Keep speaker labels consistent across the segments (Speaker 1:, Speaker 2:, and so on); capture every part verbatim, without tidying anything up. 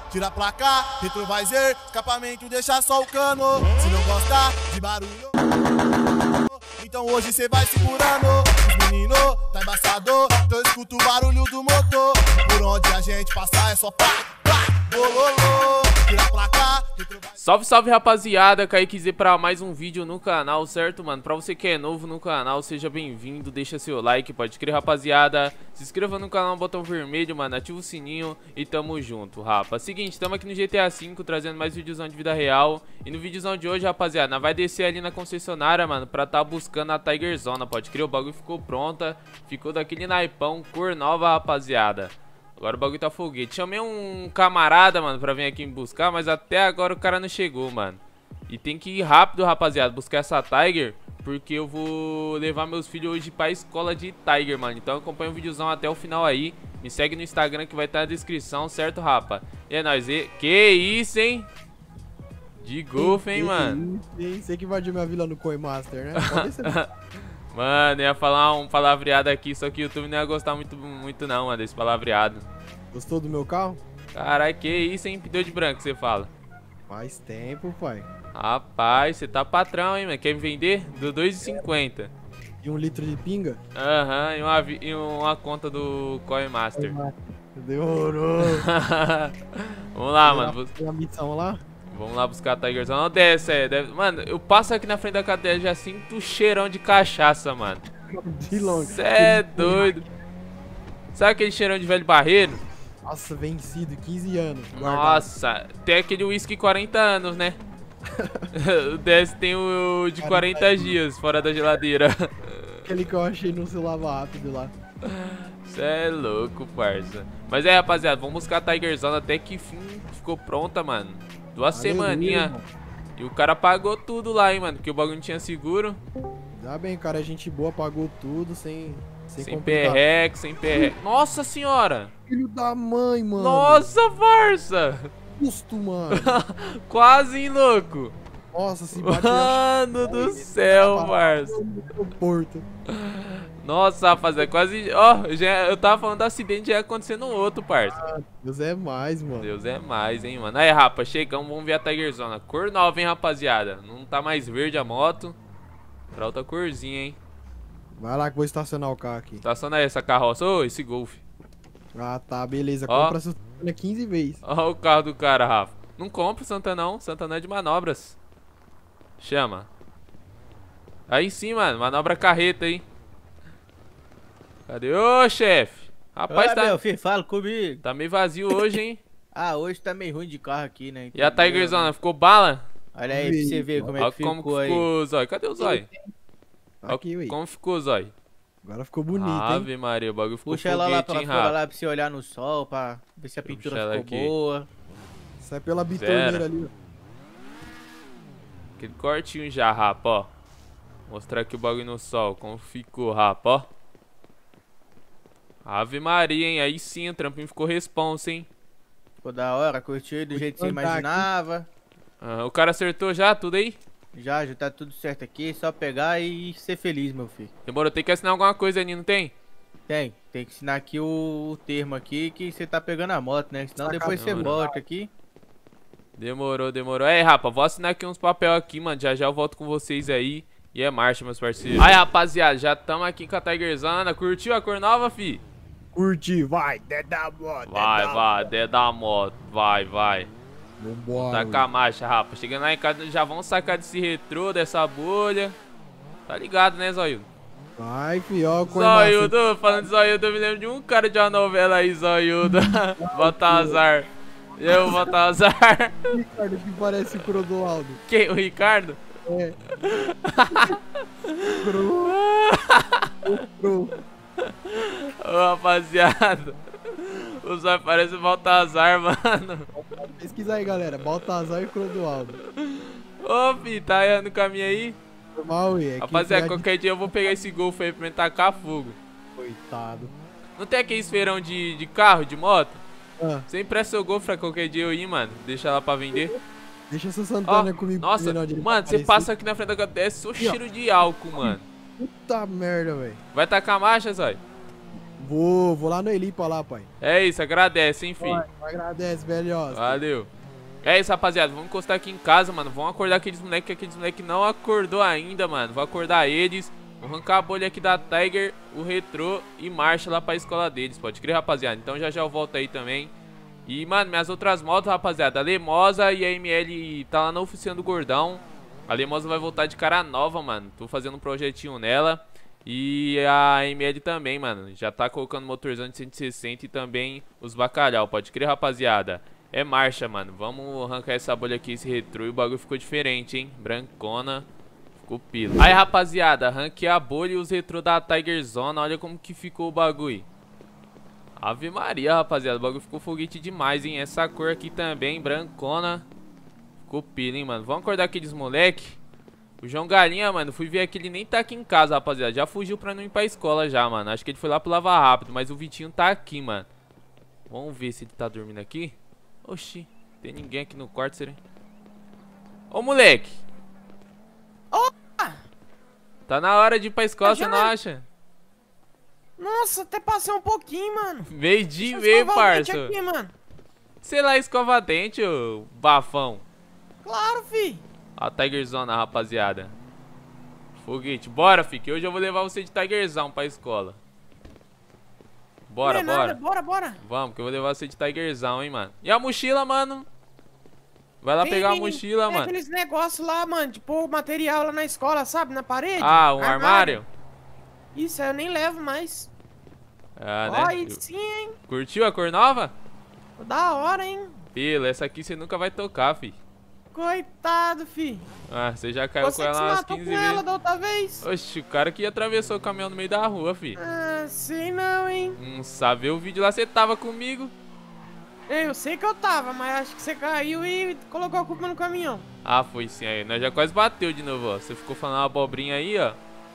Speaker 1: tira a placa, retrovisor, escapamento, deixa só o cano. Se não gostar de barulho, então hoje cê vai segurando. Os menino tá embaçado, então eu escuto o barulho do motor. Por onde a gente passar é só pá, pá, bololô. Tira a placa, retrovisor.
Speaker 2: Salve, salve, rapaziada, Kaique Z pra mais um vídeo no canal, certo, mano? Pra você que é novo no canal, seja bem-vindo, deixa seu like, pode crer, rapaziada. Se inscreva no canal, botão vermelho, mano, ativa o sininho e tamo junto, rapa. Seguinte, tamo aqui no G T A cinco, trazendo mais videozão de vida real. E no videozão de hoje, rapaziada, nós vai descer ali na concessionária, mano, pra tá buscando a Tiger Zona, pode crer, o bagulho ficou pronta. Ficou daquele naipão, cor nova, rapaziada. Agora o bagulho tá foguete. Chamei um camarada, mano, pra vir aqui me buscar, mas até agora o cara não chegou, mano. E tem que ir rápido, rapaziada, buscar essa Tiger, porque eu vou levar meus filhos hoje pra escola de Tiger, mano. Então acompanha o videozão até o final aí. Me segue no Instagram que vai estar na descrição, certo, rapa? E é nóis. E... Que isso, hein? De golfe, hein, mano?
Speaker 3: Você que invadiu minha vila no Coinmaster, né? Pode ser.
Speaker 2: Mano, ia falar um palavreado aqui, só que o YouTube não ia gostar muito, muito não, mano, desse palavreado.
Speaker 3: Gostou do meu carro?
Speaker 2: Caralho, que isso, hein? Pneu de branco, você fala.
Speaker 3: Faz tempo, pai.
Speaker 2: Rapaz, você tá patrão, hein, mano? Quer me vender? Do dois e cinquenta.
Speaker 3: E um litro de pinga?
Speaker 2: Aham, uhum, e, uma, e uma conta do Coinmaster.
Speaker 3: Demorou.
Speaker 2: Vamos lá, mano.
Speaker 3: Tem a missão lá?
Speaker 2: Vamos lá buscar a Tiger Zone. Não desce, é. Deve... Mano, eu passo aqui na frente da cadeia e já sinto o cheirão de cachaça, mano.
Speaker 3: De longe.
Speaker 2: Cê é doido. Sabe aquele cheirão de velho barreiro?
Speaker 3: Nossa, vencido, quinze anos. Guardado.
Speaker 2: Nossa, tem aquele whisky quarenta anos, né? O desse tem o de quarenta dias fora da geladeira.
Speaker 3: Aquele que eu achei no seu lava rápido lá.
Speaker 2: Cê é louco, parça. Mas é, rapaziada, vamos buscar a Tiger Zone até que fim ficou pronta, mano. Duas semaninhas. E o cara pagou tudo lá, hein, mano. Porque o bagulho não tinha seguro.
Speaker 3: Dá bem, cara. É gente boa, pagou tudo sem. Sem,
Speaker 2: sem perreque, sem perreque. Nossa senhora!
Speaker 3: Filho da mãe, mano.
Speaker 2: Nossa, farsa!
Speaker 3: Custo, mano.
Speaker 2: Quase, hein, louco?
Speaker 3: Nossa, se bate.
Speaker 2: Mano do céu, parça.
Speaker 3: Porto.
Speaker 2: Nossa, rapaziada, quase. Ó, oh, já, eu tava falando do acidente, já ia acontecer no outro, parça.
Speaker 3: Ah, Deus é mais, mano.
Speaker 2: Deus é mais, hein, mano. Aí, rapa, chegamos, vamos ver a Tiger Zona. Cor nova, hein, rapaziada. Não tá mais verde a moto. Pra outra corzinha, hein.
Speaker 3: Vai lá que vou estacionar o carro aqui.
Speaker 2: Estaciona aí essa carroça. Ô, esse Golf.
Speaker 3: Ah, tá, beleza.
Speaker 2: Ó.
Speaker 3: Compra essa quinze vezes.
Speaker 2: Ó o carro do cara, Rafa. Não compra o Santa não. Santa não é de manobras. Chama. Aí sim, mano. Manobra carreta, hein. Cadê? Ô, chefe. Rapaz,
Speaker 4: Ô,
Speaker 2: tá...
Speaker 4: meu filho, fala comigo.
Speaker 2: Tá meio vazio hoje, hein.
Speaker 4: Ah, hoje tá meio ruim de carro aqui, né?
Speaker 2: E a Tiger Zona, ficou bala?
Speaker 4: Olha aí pra você ver como é
Speaker 2: Ó
Speaker 4: que ficou,
Speaker 2: como
Speaker 4: aí.
Speaker 2: ficou o zóio. Cadê o zóio?
Speaker 3: Aqui, ué.
Speaker 2: Como ficou o zóio?
Speaker 3: Agora ficou bonito,
Speaker 2: Ave
Speaker 3: hein?
Speaker 2: Maria, o bagulho ficou
Speaker 4: Puxa ela lá
Speaker 2: foguete,
Speaker 4: pra
Speaker 2: hein,
Speaker 4: fora
Speaker 2: Rafa?
Speaker 4: lá pra você olhar no sol, pra ver se a
Speaker 2: Deixa eu
Speaker 4: pintura
Speaker 2: puxar ela
Speaker 4: ficou
Speaker 2: aqui.
Speaker 4: boa.
Speaker 3: Sai pela bitorneira ali, ó.
Speaker 2: Aquele cortinho já, Rapa, ó. Mostrar aqui o bagulho no sol, como ficou, Rapa, ó. Ave Maria, hein? Aí sim, o trampinho ficou responsa, hein?
Speaker 4: Ficou da hora, curtiu do jeito que você imaginava.
Speaker 2: Ah, o cara acertou já tudo aí?
Speaker 4: Já, já tá tudo certo aqui, só pegar e ser feliz, meu filho.
Speaker 2: Demorou, tem que assinar alguma coisa ali, não tem?
Speaker 4: Tem, tem que assinar aqui o, o termo aqui que você tá pegando a moto, né? Senão depois você
Speaker 2: Demorou.
Speaker 4: volta aqui.
Speaker 2: Demorou, demorou. É, Rapa, vou assinar aqui uns papel aqui, mano. Já já eu volto com vocês aí. E é marcha, meus parceiros. Aí, rapaziada, já tamo aqui com a Tiger Zona. Curtiu a cor nova, fi?
Speaker 3: Curti, vai, dedo da moto.
Speaker 2: Vai, vai, dedo da moto. Vai, vai.
Speaker 3: Vambora.
Speaker 2: Taca a marcha, Rapa. Chegando lá em casa, já vamos sacar desse retrô, dessa bolha. Tá ligado, né, Zóio?
Speaker 3: Vai, fió,
Speaker 2: Zóiudo, falando de Zóiudo, eu me lembro de um cara de uma novela aí, Zóiudo. Bota azar. Eu boto azar.
Speaker 3: Ricardo, que parece o Crodoaldo.
Speaker 2: Quem? O Ricardo?
Speaker 3: É. Cro. Cro.
Speaker 2: Ô, rapaziada. O Zóio parece o Baltazar, mano.
Speaker 3: Pesquisa aí, galera. Baltazar e Crodoaldo.
Speaker 2: Ô, fi, tá aí no caminho aí?
Speaker 3: Normal, ué.
Speaker 2: Rapaziada, qualquer dia eu vou pegar esse Golf aí pra me tacar fogo.
Speaker 3: Coitado.
Speaker 2: Não tem aquele feirão de, de carro, de moto?
Speaker 3: Ah,
Speaker 2: Você empresta seu Golf pra qualquer dia eu ir, mano. Deixa lá pra vender.
Speaker 3: deixa seu
Speaker 2: Ó,
Speaker 3: Santana comigo.
Speaker 2: nossa,
Speaker 3: senão ele
Speaker 2: mano, você
Speaker 3: aparecer.
Speaker 2: passa aqui na frente da cabeça, só cheiro de álcool, mano.
Speaker 3: Puta merda, velho.
Speaker 2: Vai tacar a marcha, Zóio?
Speaker 3: Vou, vou lá no Elipa lá, pai.
Speaker 2: É isso, agradece, hein, filho.
Speaker 3: Agradece, velhosa.
Speaker 2: Valeu. É isso, rapaziada. Vamos encostar aqui em casa, mano. Vamos acordar aqueles moleques, que aqueles moleques não acordou ainda, mano. Vou acordar eles. Vou arrancar a bolha aqui da Tiger, o Retrô e marcha lá pra escola deles. Pode crer, rapaziada. Então já já eu volto aí também. E, mano, minhas outras motos, rapaziada. A Lemosa e a M L tá lá na oficina do Gordão. A Lemosa vai voltar de cara nova, mano. Tô fazendo um projetinho nela. E a M L também, mano. Já tá colocando motorzão de cento e sessenta e também os bacalhau. Pode crer, rapaziada. É marcha, mano. Vamos arrancar essa bolha aqui, esse retrô. E o bagulho ficou diferente, hein? Brancona. Ficou pila. Aí, rapaziada. Arranquei a bolha e os retrô da Tiger Zona. Olha como que ficou o bagulho. Ave Maria, rapaziada. O bagulho ficou foguete demais, hein? Essa cor aqui também, brancona. Ficou pila, hein, mano. Vamos acordar aqueles moleque. O João Galinha, mano, fui ver aqui, ele nem tá aqui em casa, rapaziada. Já fugiu pra não ir pra escola já, mano. Acho que ele foi lá pro Lava Rápido, mas o Vitinho tá aqui, mano. Vamos ver se ele tá dormindo aqui. Oxi, tem ninguém aqui no quarto, será? Ô, moleque.
Speaker 5: Opa!
Speaker 2: Tá na hora de ir pra escola,
Speaker 5: Já
Speaker 2: você não
Speaker 5: é.
Speaker 2: acha?
Speaker 5: Nossa, até passei um pouquinho, mano.
Speaker 2: Meio dia e
Speaker 5: Deixa eu
Speaker 2: meio,
Speaker 5: escovar o dente
Speaker 2: parça.
Speaker 5: aqui, mano.
Speaker 2: Sei lá, escova dente, ô bafão.
Speaker 5: Claro, fi.
Speaker 2: A Tigerzona, rapaziada. Foguete, bora, fi, que hoje eu vou levar você de Tigerzão pra escola. Bora,
Speaker 5: Não é
Speaker 2: bora.
Speaker 5: nada, Bora, bora.
Speaker 2: Vamos, que eu vou levar você de Tigerzão, hein, mano. E a mochila, mano? Vai lá
Speaker 5: Tem-
Speaker 2: pegar a mochila,
Speaker 5: tem
Speaker 2: mano.
Speaker 5: aqueles negócios lá, mano, de pôr material lá na escola, sabe? Na parede.
Speaker 2: Ah, um armário?
Speaker 5: Isso, aí eu nem levo mais.
Speaker 2: Ah,
Speaker 5: Ó,
Speaker 2: né?
Speaker 5: aí sim, hein?
Speaker 2: Curtiu a cor nova?
Speaker 5: Da hora, hein?
Speaker 2: Pila, essa aqui você nunca vai tocar, fi.
Speaker 5: Coitado, fi.
Speaker 2: Ah, você já caiu
Speaker 5: Você
Speaker 2: com
Speaker 5: que se
Speaker 2: ela umas
Speaker 5: matou
Speaker 2: quinze
Speaker 5: com ela
Speaker 2: vezes.
Speaker 5: da outra vez?
Speaker 2: Oxi, o cara que atravessou o caminhão no meio da rua, fi.
Speaker 5: Ah, sei não, hein?
Speaker 2: Não sabe ver o vídeo lá, você tava comigo.
Speaker 5: Eu sei que eu tava, mas acho que você caiu e colocou a culpa no caminhão.
Speaker 2: Ah, foi sim aí. Nós já quase bateu de novo, ó. Você ficou falando uma abobrinha aí, ó.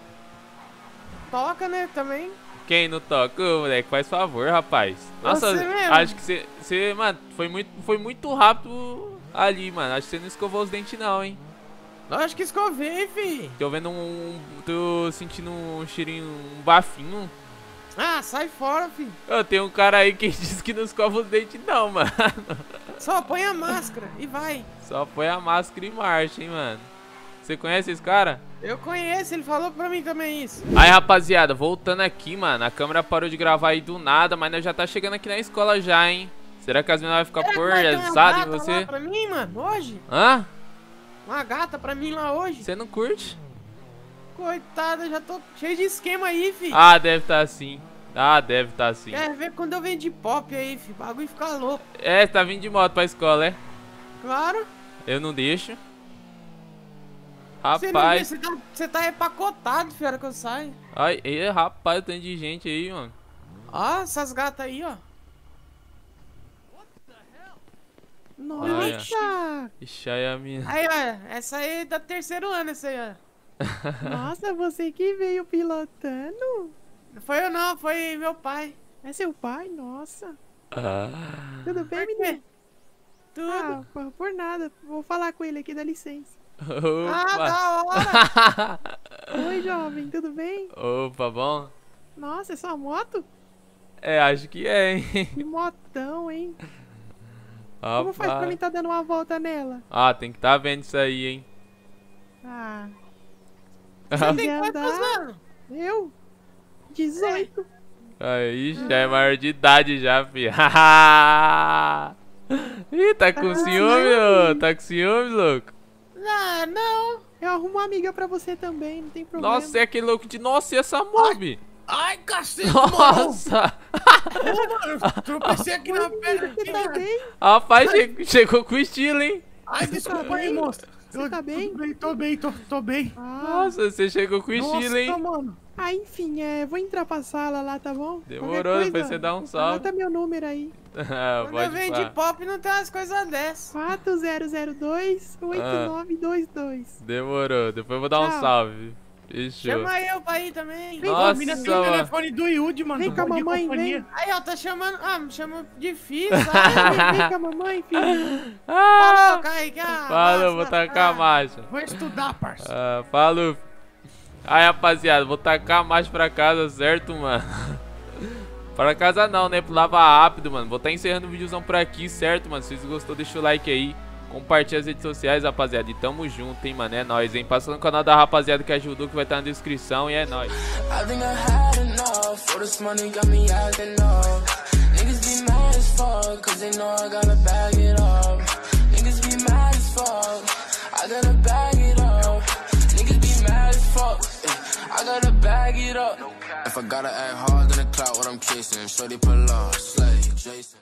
Speaker 5: Toca, né, também.
Speaker 2: Quem não toca, ô, moleque, faz favor, rapaz. Nossa,
Speaker 5: Você mesmo?
Speaker 2: acho que você, você, mano, foi muito, foi muito rápido ali, mano. Acho que você não escovou os dentes não, hein.
Speaker 5: Lógico que escovei, fi.
Speaker 2: Tô vendo um, tô sentindo um cheirinho, um bafinho.
Speaker 5: Ah, sai fora, fi.
Speaker 2: Ô, tem um cara aí que diz que não escova os dentes não, mano.
Speaker 5: Só põe a máscara e vai.
Speaker 2: Só põe a máscara e marcha, hein, mano. Você conhece esse cara?
Speaker 5: Eu conheço, ele falou pra mim também isso.
Speaker 2: Aí, rapaziada, voltando aqui, mano. A câmera parou de gravar aí do nada, mas nós já tá chegando aqui na escola já, hein. Será que as meninas vão ficar
Speaker 5: Será que vai ter uma
Speaker 2: porrazadas em
Speaker 5: gata
Speaker 2: você?
Speaker 5: lá pra mim, mano, hoje?
Speaker 2: Hã?
Speaker 5: Uma gata pra mim lá hoje?
Speaker 2: Você não curte?
Speaker 5: Coitada, já tô cheio de esquema aí, fi.
Speaker 2: Ah, deve tá assim. Ah, deve tá assim.
Speaker 5: Quer ver quando eu venho de pop aí, fi? O bagulho fica louco.
Speaker 2: É, você tá vindo de moto pra escola, é?
Speaker 5: Claro.
Speaker 2: Eu não deixo.
Speaker 5: Você não vê,
Speaker 2: Rapaz.
Speaker 5: você tá, você tá empacotado, fi, a hora que eu saio.
Speaker 2: Ai, ei, rapaz, tem de gente aí, mano.
Speaker 5: Ó, essas gatas aí, ó.
Speaker 3: Nossa!
Speaker 2: Ixi, aí a minha.
Speaker 5: Aí, ó, essa aí é da terceiro ano, essa aí, ó.
Speaker 3: Nossa, você que veio pilotando?
Speaker 5: Não foi eu não, foi meu pai.
Speaker 3: É seu pai? Nossa.
Speaker 2: Ah.
Speaker 3: Tudo bem,
Speaker 5: Por quê?
Speaker 3: menino?
Speaker 5: Tudo.
Speaker 3: Ah, por, por nada. Vou falar com ele aqui, dá licença.
Speaker 5: Ah,
Speaker 2: Opa.
Speaker 5: da hora.
Speaker 3: Oi, jovem, tudo bem?
Speaker 2: Opa, bom?
Speaker 3: Nossa, é sua moto?
Speaker 2: É, acho que é, hein?
Speaker 3: Que motão, hein? Como faz pra mim
Speaker 2: Rapaz.
Speaker 3: tá dando uma volta nela?
Speaker 2: Ah, tem que tá vendo isso aí, hein?
Speaker 3: Ah,
Speaker 5: Você tem
Speaker 3: Quer
Speaker 5: quantos
Speaker 3: andar?
Speaker 5: anos?
Speaker 3: eu? dezoito.
Speaker 2: Aí já é maior de idade já, filho. Ih, tá com
Speaker 3: Ah,
Speaker 2: ciúme, ô? Tá com ciúme, louco?
Speaker 5: Ah, não.
Speaker 3: Eu arrumo uma amiga pra você também, não tem problema.
Speaker 2: Nossa, é aquele louco de... Nossa, e essa mob?
Speaker 5: Ai, cacete, mano.
Speaker 2: Nossa!
Speaker 5: Tropecei aqui na perna.
Speaker 3: Você tá bem?
Speaker 2: Rapaz, che- chegou com estilo, hein?
Speaker 5: Ai,
Speaker 3: desculpa aí,
Speaker 5: moça.
Speaker 3: Você tá bem?
Speaker 5: Tô bem, tô, tô bem.
Speaker 3: Ah,
Speaker 2: Nossa, você chegou com estilo, hein?
Speaker 5: mano.
Speaker 3: ah, enfim, é, vou entrar pra sala lá, tá bom?
Speaker 2: Demorou,
Speaker 3: Qualquer
Speaker 2: depois você dá um salve.
Speaker 3: Anota meu número aí.
Speaker 2: Ah,
Speaker 5: Quando eu
Speaker 2: pode
Speaker 5: venho de
Speaker 2: falar.
Speaker 5: pop, não tem umas coisas dessas.
Speaker 3: quatro zero zero dois, oito nove dois dois.
Speaker 2: Demorou, depois eu vou dar um
Speaker 3: Tchau.
Speaker 2: salve. Fechou.
Speaker 5: Chama eu pra ir também.
Speaker 3: Vem,
Speaker 2: Nossa,
Speaker 3: mina,
Speaker 2: tem o
Speaker 5: é
Speaker 2: telefone
Speaker 5: do Yudi, mano.
Speaker 3: Vem com a mamãe, vem.
Speaker 5: Aí, ó, tá chamando... Ah, me chama difícil,
Speaker 3: Vem,
Speaker 5: sabe?
Speaker 3: vem com a mamãe, filho.
Speaker 2: Ah,
Speaker 5: Falou, Kaique. Ah,
Speaker 2: falou, vou
Speaker 5: massa,
Speaker 2: tacar a
Speaker 5: ah.
Speaker 2: marcha.
Speaker 5: Vou estudar, parça.
Speaker 2: Ah, falou. Aí, rapaziada, vou tacar a marcha pra casa, certo, mano? Para casa não, né? Pulava rápido, mano. Vou estar encerrando o videozão por aqui, certo, mano? Se vocês gostou, deixa o like aí. Compartilha as redes sociais, rapaziada. E tamo junto, hein, mano. É nóis, hein? Passa no canal da rapaziada que ajudou, que vai estar na descrição. E é nóis.
Speaker 6: I gotta bag it up. If I gotta act hard, then I clout what I'm chasing. Shorty pull up, slay, Jason.